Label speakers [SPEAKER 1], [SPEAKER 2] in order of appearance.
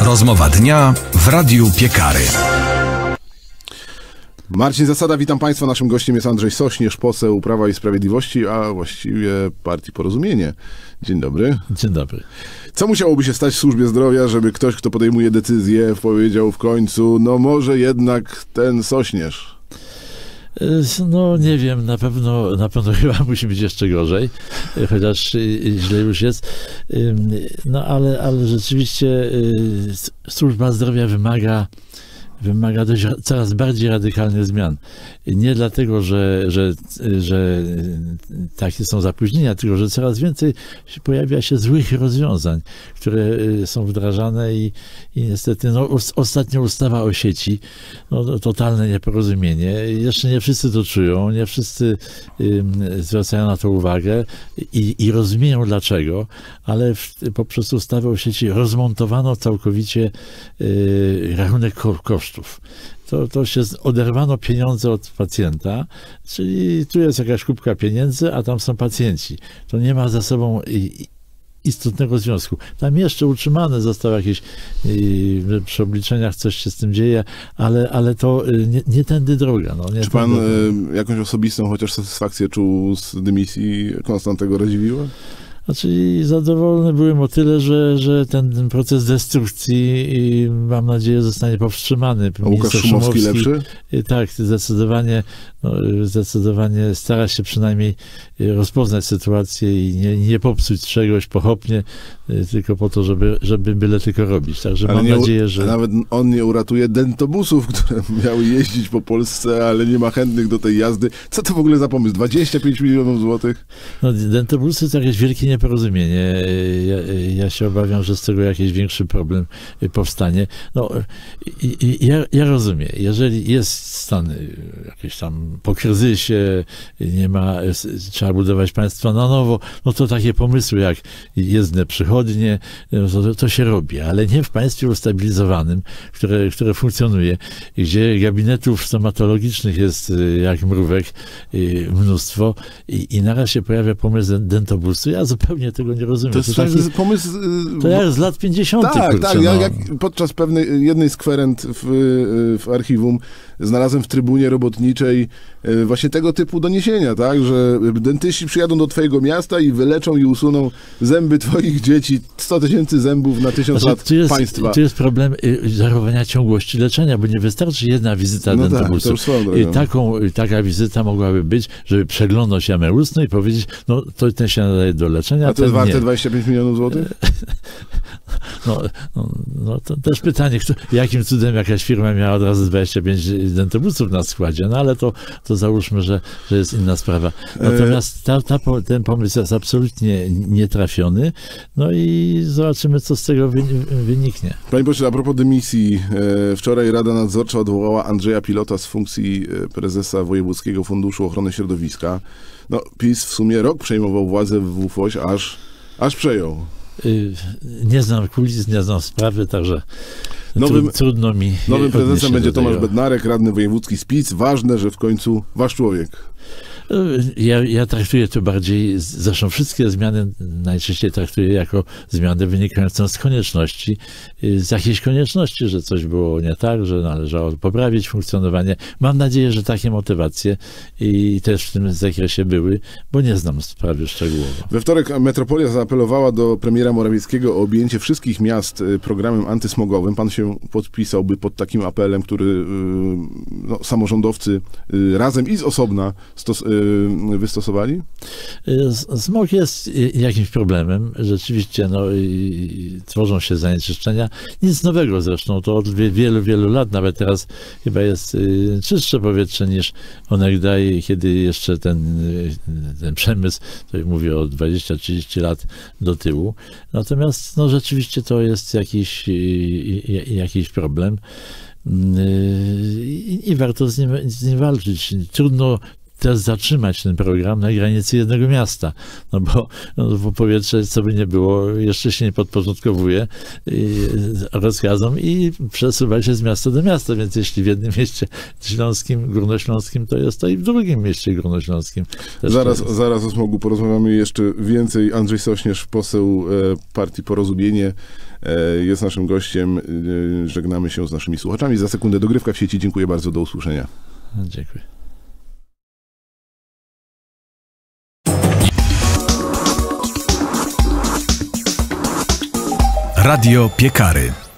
[SPEAKER 1] Rozmowa dnia w Radiu Piekary.
[SPEAKER 2] Marcin Zasada, witam Państwa. Naszym gościem jest Andrzej Sośnierz, poseł Prawa i Sprawiedliwości, a właściwie Partii Porozumienie. Dzień dobry.
[SPEAKER 3] Dzień dobry.
[SPEAKER 2] Co musiałoby się stać w służbie zdrowia, żeby ktoś, kto podejmuje decyzję, powiedział w końcu, no może jednak ten Sośnierz?
[SPEAKER 3] No nie wiem, na pewno chyba musi być jeszcze gorzej, chociaż źle już jest. No ale rzeczywiście służba zdrowia wymaga coraz bardziej radykalnych zmian. Nie dlatego, że takie są zapóźnienia, tylko że coraz więcej pojawia się złych rozwiązań, które są wdrażane i niestety ostatnia ustawa o sieci, totalne nieporozumienie. Jeszcze nie wszyscy to czują, nie wszyscy zwracają na to uwagę i rozumieją dlaczego, ale poprzez ustawę o sieci rozmontowano całkowicie rachunek kosztów. To się oderwano pieniądze od pacjenta, czyli tu jest jakaś kubka pieniędzy, a tam są pacjenci. To nie ma ze sobą istotnego związku. Tam jeszcze utrzymane zostało jakieś, przy obliczeniach coś się z tym dzieje, ale to nie tędy droga. No,
[SPEAKER 2] Czy pan jakąś osobistą chociaż satysfakcję czuł z dymisji Konstantego Radziwiłła?
[SPEAKER 3] Znaczy zadowolony byłem o tyle, że ten proces destrukcji, mam nadzieję, zostanie powstrzymany.
[SPEAKER 2] A Łukasz Szumowski lepszy?
[SPEAKER 3] Tak, zdecydowanie stara się przynajmniej rozpoznać sytuację i nie popsuć czegoś pochopnie, tylko po to, żeby byle tylko robić. Także mam nadzieję, że...
[SPEAKER 2] Nawet on nie uratuje dentobusów, które miały jeździć po Polsce, ale nie ma chętnych do tej jazdy. Co to w ogóle za pomysł? 25 milionów złotych?
[SPEAKER 3] No, dentobusy to jakieś wielkie nieporozumienie. Ja się obawiam, że z tego jakiś większy problem powstanie. No, ja rozumiem, jeżeli jest stan jakiś tam po kryzysie, nie ma, trzeba budować państwo na nowo, no to takie pomysły jak jezdne przychodnie, to się robi, ale nie w państwie ustabilizowanym, które funkcjonuje, gdzie gabinetów stomatologicznych jest jak mrówek mnóstwo i naraz się pojawia pomysł dentobusu. Ja zupełnie tego nie rozumiem.
[SPEAKER 2] To jest taki pomysł...
[SPEAKER 3] To jak z lat 50.
[SPEAKER 2] Tak,
[SPEAKER 3] kurczę,
[SPEAKER 2] tak. Jak podczas jednej z kwerent w archiwum znalazłem w trybunie robotniczej właśnie tego typu doniesienia, tak, że dentyści przyjadą do twojego miasta i wyleczą i usuną zęby twoich dzieci, 100 000 zębów na 1000 lat państwa.
[SPEAKER 3] Tu jest problem zachowania ciągłości leczenia, bo nie wystarczy jedna wizyta dentobusu. Taka wizyta mogłaby być, żeby przeglądać jamę ustną i powiedzieć, no to ten się nadaje do leczenia.
[SPEAKER 2] A to jest warte 25 milionów złotych?
[SPEAKER 3] No to też pytanie, jakim cudem jakaś firma miała od razu 25 dentobusów na składzie, no ale to załóżmy, że jest inna sprawa. Natomiast ten pomysł jest absolutnie nietrafiony, no i zobaczymy, co z tego wyniknie.
[SPEAKER 2] Panie pośle, a propos dymisji, wczoraj Rada Nadzorcza odwołała Andrzeja Pilota z funkcji prezesa Wojewódzkiego Funduszu Ochrony Środowiska. No, PiS w sumie rok przejmował władzę w WFOŚ, aż przejął.
[SPEAKER 3] Nie znam kulis, nie znam sprawy, także trudno mi.
[SPEAKER 2] Nowym prezesem będzie Tomasz Bednarek, radny wojewódzki z PiS. Ważne, że w końcu wasz człowiek.
[SPEAKER 3] Ja traktuję to bardziej, zresztą wszystkie zmiany najczęściej traktuję jako zmiany wynikające z konieczności, z jakiejś konieczności, że coś było nie tak, że należało poprawić funkcjonowanie. Mam nadzieję, że takie motywacje i też w tym zakresie były, bo nie znam sprawy szczegółowo.
[SPEAKER 2] We wtorek Metropolia zaapelowała do premiera Morawieckiego o objęcie wszystkich miast programem antysmogowym. Pan się podpisałby pod takim apelem, który samorządowcy razem i z osobna wystosowali?
[SPEAKER 3] Smog jest jakimś problemem. Rzeczywiście tworzą się zanieczyszczenia. Nic nowego zresztą. To od wielu, wielu lat. Nawet teraz chyba jest czystsze powietrze niż onegdaj, kiedy jeszcze ten przemysł, tutaj mówię o 20-30 lat do tyłu. Natomiast rzeczywiście to jest jakiś problem. I warto z nim walczyć. Trudno też zatrzymać ten program na granicy jednego miasta, bo powietrze, co by nie było, jeszcze się nie podporządkowuje rozkazom i przesuwa się z miasta do miasta, więc jeśli w jednym mieście śląskim, górnośląskim to jest, to i w drugim mieście górnośląskim.
[SPEAKER 2] Zaraz o smogu porozmawiamy jeszcze więcej. Andrzej Sośnierz, poseł Partii Porozumienie. jest naszym gościem. Żegnamy się z naszymi słuchaczami. Za sekundę dogrywka w sieci. Dziękuję bardzo. Do usłyszenia.
[SPEAKER 3] Dziękuję.
[SPEAKER 1] Radio Piekary.